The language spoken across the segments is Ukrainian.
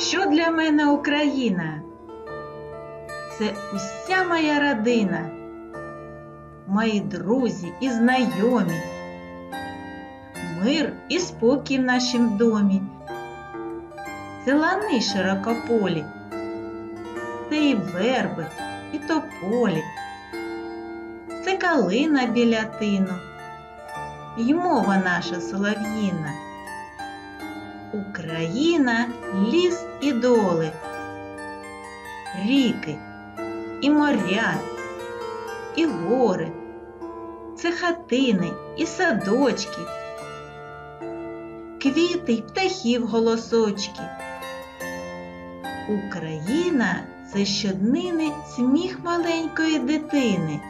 Що для мене Україна? Це уся моя родина, мої друзі і знайомі, мир і спокій в нашім домі, це лани широкополі, це і верби, і тополі, це калина біля тину, й мова наша солов'їна. Україна – ліс і доли, ріки і моря, і гори, це хатини і садочки, квіти й птахів голосочки. Україна – це щоднини сміх маленької дитини,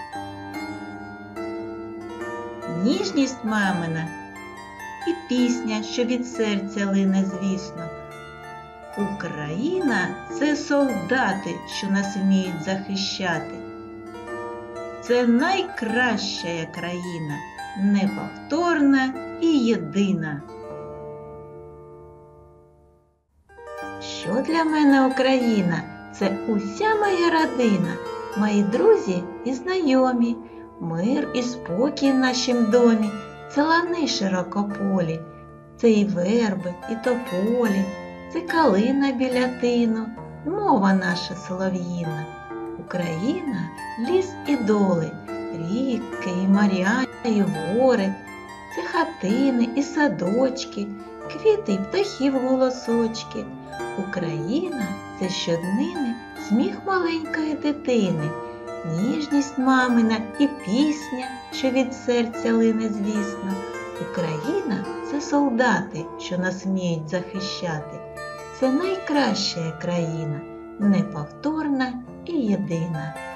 ніжність мамина і пісня, що від серця лине, звісно. Україна – це солдати, що нас вміють захищати. Це найкраща країна, неповторна і єдина. Що для мене Україна? Це уся моя родина, мої друзі і знайомі, мир і спокій в нашім домі, це лани широкополі, це і верби, і тополі, це калина біля тину, мова наша солов'їна. Україна – ліс і доли, ріки і моря, і гори, це хатини і садочки, квіти й птахів голосочки. Україна – це щоднини сміх маленької дитини, ніжність мамина і пісня, що від серця лине, звісно. Україна – це солдати, що нас вміють захищати. Це найкраща країна, неповторна і єдина.